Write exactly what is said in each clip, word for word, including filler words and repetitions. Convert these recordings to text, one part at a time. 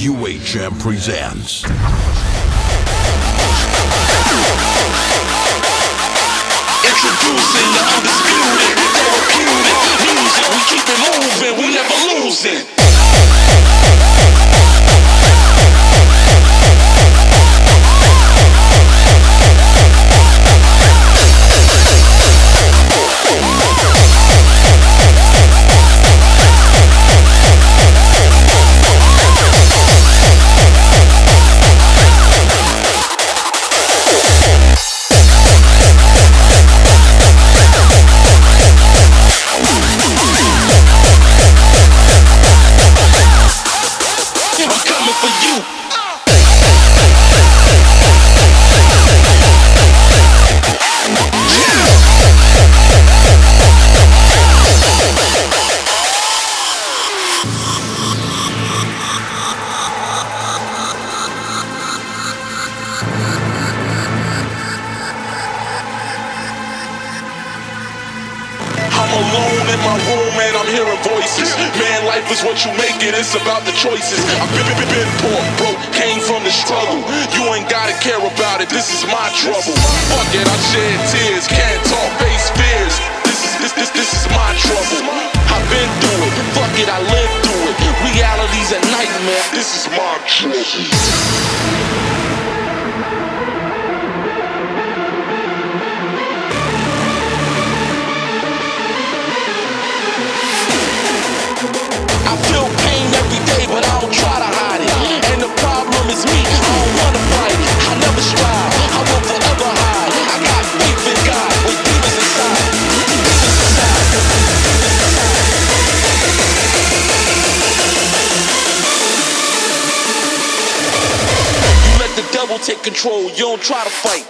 U H M presents Introducing the undisputed, therapeutic music. We keep it moving, we never losing. I'm alone in my room and I'm hearing voices. Man, life is what you make it, it's about the choices. I've been, been, been poor, broke, came from the struggle. You ain't gotta care about it, this is my trouble. Fuck it, I shed tears, can't talk, face fears. This is, this, this, this is my trouble. I've been through it, fuck it, I lived through it. Reality's a nightmare, this is my trouble. I feel pain every day, but I don't try to hide it. And the problem is me, I don't wanna fight. I never strive, I will forever hide. I got faith in God, with demons inside. Demons inside. You let the devil take control, you don't try to fight.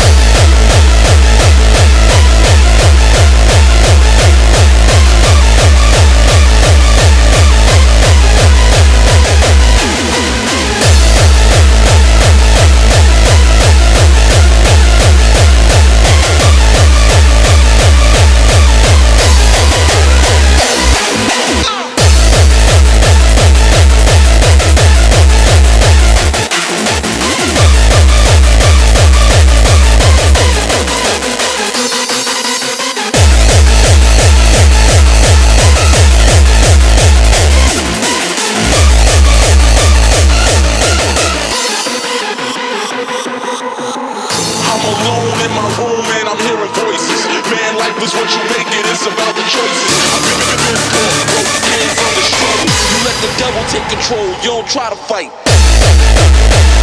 Man, life is what you make it, it's about the choices. I've been, been, been poor, broke, came from the struggle. You let the devil take control, you don't try to fight.